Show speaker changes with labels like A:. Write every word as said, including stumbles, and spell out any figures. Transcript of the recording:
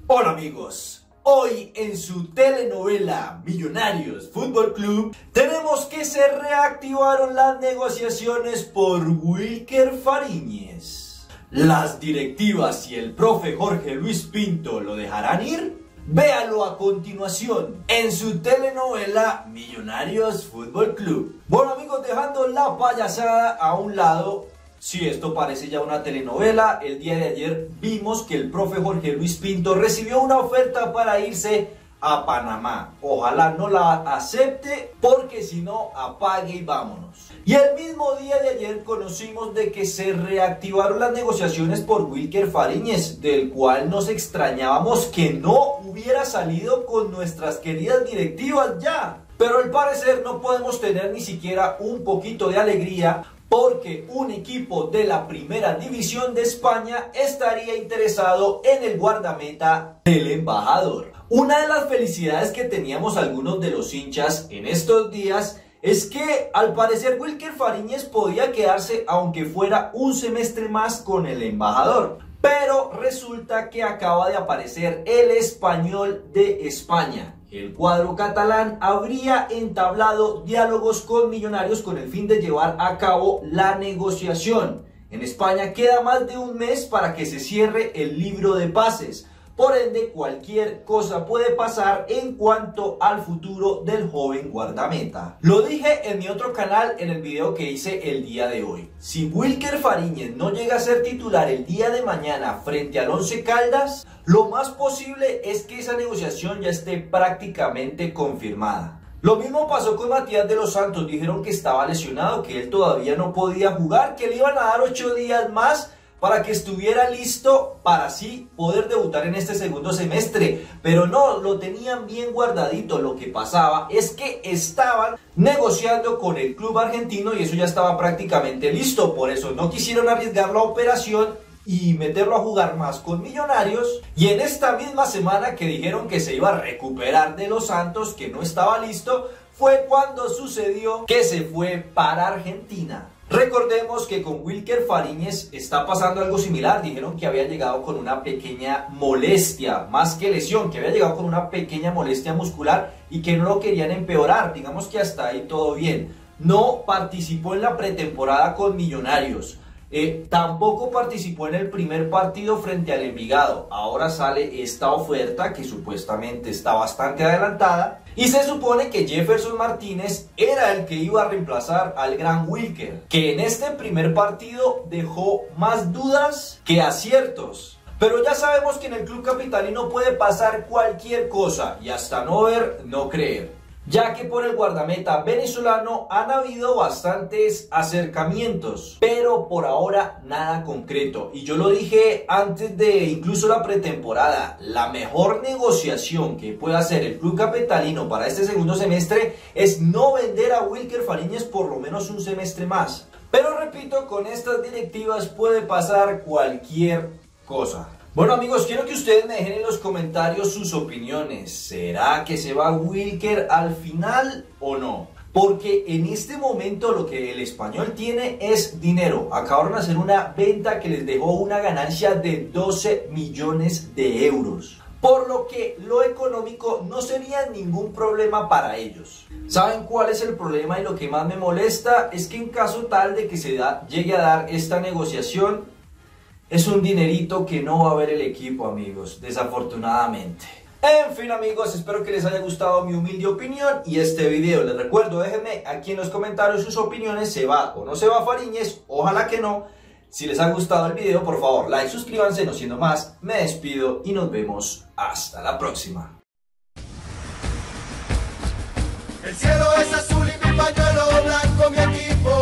A: Hola amigos, hoy en su telenovela Millonarios Fútbol Club tenemos que se reactivaron las negociaciones por Wilker Fariñez. ¿Las directivas y el profe Jorge Luis Pinto lo dejarán ir? Véalo a continuación en su telenovela Millonarios Fútbol Club. Bueno amigos, dejando la payasada a un lado, sí, esto parece ya una telenovela. El día de ayer vimos que el profe Jorge Luis Pinto recibió una oferta para irse a Panamá. Ojalá no la acepte, porque si no, apague y vámonos. Y el mismo día de ayer conocimos de que se reactivaron las negociaciones por Wilker Fariñez, del cual nos extrañábamos que no hubiera salido con nuestras queridas directivas ya. Pero al parecer no podemos tener ni siquiera un poquito de alegría, porque un equipo de la primera división de España estaría interesado en el guardameta del embajador. Una de las felicidades que teníamos algunos de los hinchas en estos días es que al parecer Wilker Fariñez podía quedarse aunque fuera un semestre más con el embajador. Pero resulta que acaba de aparecer el Español de España. El cuadro catalán habría entablado diálogos con Millonarios con el fin de llevar a cabo la negociación. En España queda más de un mes para que se cierre el libro de pases. Por ende, cualquier cosa puede pasar en cuanto al futuro del joven guardameta. Lo dije en mi otro canal en el video que hice el día de hoy. Si Wilker Fariñez no llega a ser titular el día de mañana frente al Once Caldas, lo más posible es que esa negociación ya esté prácticamente confirmada. Lo mismo pasó con Matías de los Santos. Dijeron que estaba lesionado, que él todavía no podía jugar, que le iban a dar ocho días más para que estuviera listo para así poder debutar en este segundo semestre. Pero no, lo tenían bien guardadito. Lo que pasaba es que estaban negociando con el club argentino y eso ya estaba prácticamente listo. Por eso no quisieron arriesgar la operación y meterlo a jugar más con Millonarios. Y en esta misma semana que dijeron que se iba a recuperar de los Santos, que no estaba listo, fue cuando sucedió que se fue para Argentina. Recordemos que con Wilker Fariñez está pasando algo similar. Dijeron que había llegado con una pequeña molestia, más que lesión, que había llegado con una pequeña molestia muscular y que no lo querían empeorar. Digamos que hasta ahí todo bien. No participó en la pretemporada con Millonarios. Eh, tampoco participó en el primer partido frente al Envigado. Ahora sale esta oferta que supuestamente está bastante adelantada y se supone que Jefferson Martínez era el que iba a reemplazar al gran Wilker, que en este primer partido dejó más dudas que aciertos. Pero ya sabemos que en el club capitalino puede pasar cualquier cosa y hasta no ver, no creer, ya que por el guardameta venezolano han habido bastantes acercamientos, pero por ahora nada concreto. Y yo lo dije antes de incluso la pretemporada, la mejor negociación que puede hacer el club capitalino para este segundo semestre es no vender a Wilker Fariñez por lo menos un semestre más. Pero repito, con estas directivas puede pasar cualquier cosa. Bueno amigos, quiero que ustedes me dejen en los comentarios sus opiniones. ¿Será que se va Wilker al final o no? Porque en este momento lo que el Español tiene es dinero. Acabaron de hacer una venta que les dejó una ganancia de doce millones de euros. Por lo que lo económico no sería ningún problema para ellos. ¿Saben cuál es el problema y lo que más me molesta? Es que en caso tal de que se da, llegue a dar esta negociación, es un dinerito que no va a ver el equipo, amigos, desafortunadamente. En fin, amigos, espero que les haya gustado mi humilde opinión y este video. Les recuerdo, déjenme aquí en los comentarios sus opiniones. ¿Se va o no se va Fariñez? Ojalá que no. Si les ha gustado el video, por favor, like, suscríbanse. No siendo más, me despido y nos vemos hasta la próxima.
B: El cielo es azul y mi pañuelo blanco, mi equipo